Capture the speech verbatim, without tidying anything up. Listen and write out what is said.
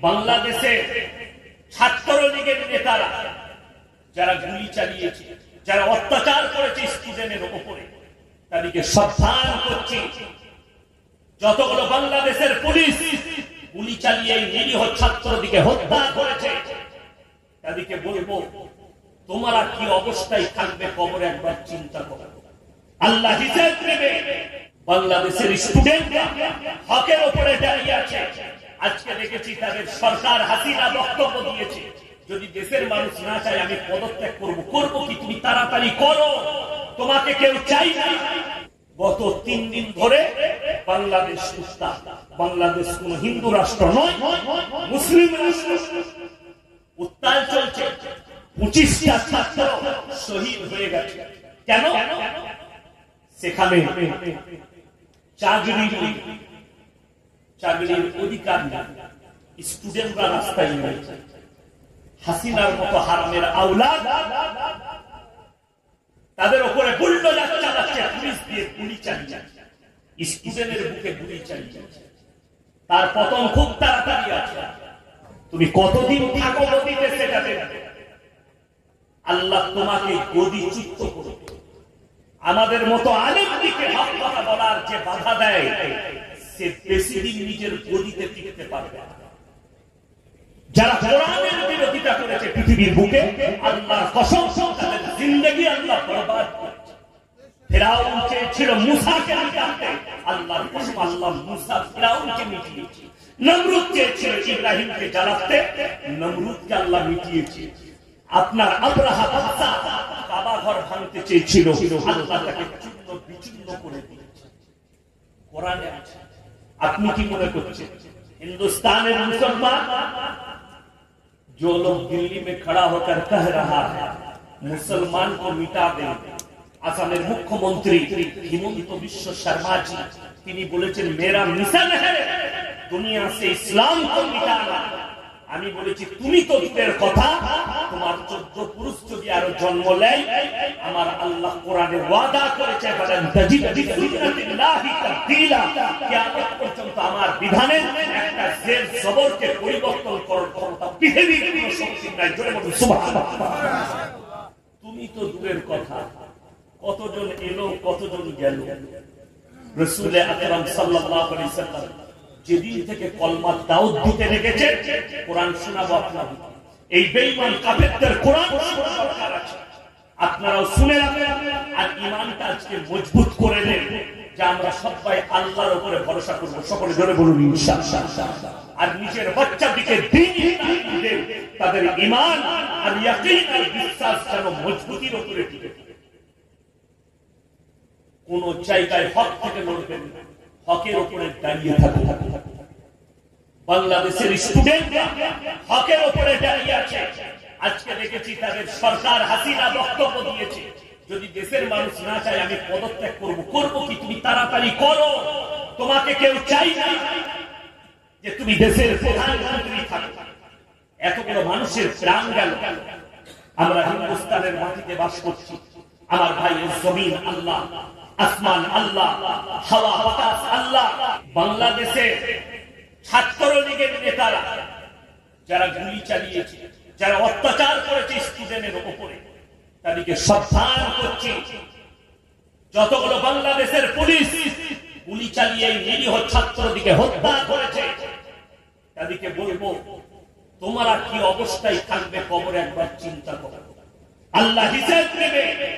বাংলাদেশে ছাত্রলীগের নেতারা যারা গুলি চালিয়েছে, যারা অত্যাচার করেছে স্টুডেন্টের উপরে, তাদেরকে সাবধান করছি। যতগুলো বাংলাদেশের পুলিশ গুলি চালিয়ে নিরীহ ছাত্রদিকে হত্যা করেছে, তাদেরকে বলবো তোমরা কি অবস্থায় থাকবে কবরে একবার চিন্তা করো। আল্লাহ হিসাব নেবে। বাংলাদেশের স্টুডেন্ট হকের উপরে দাঁড়িয়ে আছে। আজকে দেখেছি তাদের সরকার হাসিনা বক্তব্য দিয়েছে, যদি দেশের মানুষ না চায় আমি পদত্যাগ করব। করবো কি? তুমি তাড়াতাড়ি করো, তোমাকে কেউ চাই না। গত তিন দিন ধরে বাংলাদেশ উত্তাল। বাংলাদেশ কোন হিন্দু রাষ্ট্র নয়, মুসলিম রাষ্ট্র। উত্তাল চলছে। পঁচিশটা ছাত্র শহীদ হয়ে গেছে। কেন? সেখানে চাকরি চাকরির অধিকার নেই, স্টুডেন্টরা রাস্তায় নেমেছে। হাসিনার মতো হারামের আওলাদ তাদের উপরে বুলডোজার চালাচ্ছে, পুলিশ দিয়ে গুলি চালিয়ে, স্টুডেন্টের বুকে গুলি চালিয়ে। তার পতন খুব তাড়াতাড়ি আছে। তুমি কতদিন থাকো গদিতে সেটা দেখবে। আল্লাহ তোমাকে গদিচ্যুত করবে। আমাদের মতো আলেমদিকে হক কথা বলার যে বাধা দেয়, সে বেশি দিন নিজের গদিতে টিকতে পারবে না। যারা কোরআনের বিরোধিতা করেছে পৃথিবীর বুকে, আল্লাহর কসম তাদের জিন্দেগি আল্লাহ বরবাদ করেছে। ফিরাউন চেয়েছিল মুসাকে মিটাতে, আল্লাহর কসম আল্লাহ মুসা ফিরাউনকে মিটিয়েছে। নমরুদ চেয়েছিল ইব্রাহিমকে জ্বালাতে, নমরুদকে আল্লাহ মিটিয়েছে। আপনার আব্রাহা বাদশা কাবা ঘর ভাঙতে চেয়েছিল, আল্লাহ তাকে চূর্ণ বিচূর্ণ করে দিয়েছে। কোরআনে আছে। আপনি কি মনে করছেন हिंदुस्तान मुसलमान जो लोग दिल्ली में खड़ा होकर कह रहा है मुसलमान को मिटा देंगे, আসামের মুখ্যমন্ত্রী হিমন্ত বিশ্ব শর্মা জি তিনি বলেছেন মেরা মিশন है दुनिया से इस्लाम को मिटाना। আমি বলেছি তুমি তো দূরের কথা, তোমার চোদ্দ পুরুষ যদি আরো জন্ম নেয়, আমার আল্লাহ কোরআনে ওয়াদা করেছে বলেন তাজিদ বিসুন্নাতিল্লাহি তাবদীলা, কিয়ামত পর্যন্ত আমার বিধানে একটা জের জবরকে পরিবর্তন করার ক্ষমতা পৃথিবীর কোনো শক্তি নাই। জোরে বলুন সুবহানাল্লাহ। তুমি তো দূরের কথা, কতজন এলো কতজন গেল। রাসূল আকরাম সাল্লাল্লাহু আলাইহি ওয়াসাল্লাম যেদিন থেকে কলমা দাউদ দিতে লেগেছে, কোরআন শোনাবো আপনাদের। এই বেঈমান কাফেরদের কোরআন শোনার দরকার আছে। আপনারাও শুনে রাখবেন আর ঈমানটা আজকে মজবুত করে নেন, যে আমরা সবাই আল্লাহর উপরে ভরসা করব। সকলে জোরে বলুন ইনশাআল্লাহ। আর নিজের বাচ্চাদেরকে দ্বীনি তালিম দেন, তাদের ঈমান আর ইয়াকিন আর বিশ্বাস যেন মজবুতির উপরে টিকে থাকে। কোন জায়গায় হক থেকে লড়বেন না, হকের উপরে দাঁড়িয়ে থাকবে। বাংলাদেশের স্টুডেন্ট হকের উপরে দাঁড়িয়ে আছে। আজকে দেখেছি তাদের সরকার হাসিনা বক্তব্য দিয়েছে, যদি দেশের মানুষ না চায় আমি পদত্যাগ করব। করবো কি? তুমি তাড়াতাড়ি করো, তোমাকে কেউ চাই না যে তুমি দেশের প্রধানমন্ত্রী থাকো। এতগুলো মানুষের প্রাণ গেল। আমরা হিন্দুস্তানের মাটিতে বাস করছি। আমার ভাই জমিন আল্লাহ, আসমান আল্লাহ, হাওয়া বাতাস আল্লাহ। বাংলাদেশে ছাত্রলীগের নেতারা যারা গুলি চালিয়েছে, যারা অত্যাচার করেছে স্টুডেন্টের উপরে, তাদেরকে সাবধান করছি। যতগুলো বাংলাদেশের পুলিশ গুলি চালিয়ে নিরীহ ছাত্রদিকে হত্যা করেছে, তাদেরকে বলবো তোমরা কি অবস্থায় থাকবে কবরে একবার চিন্তা করো। আল্লাহ হিসাব নেবে।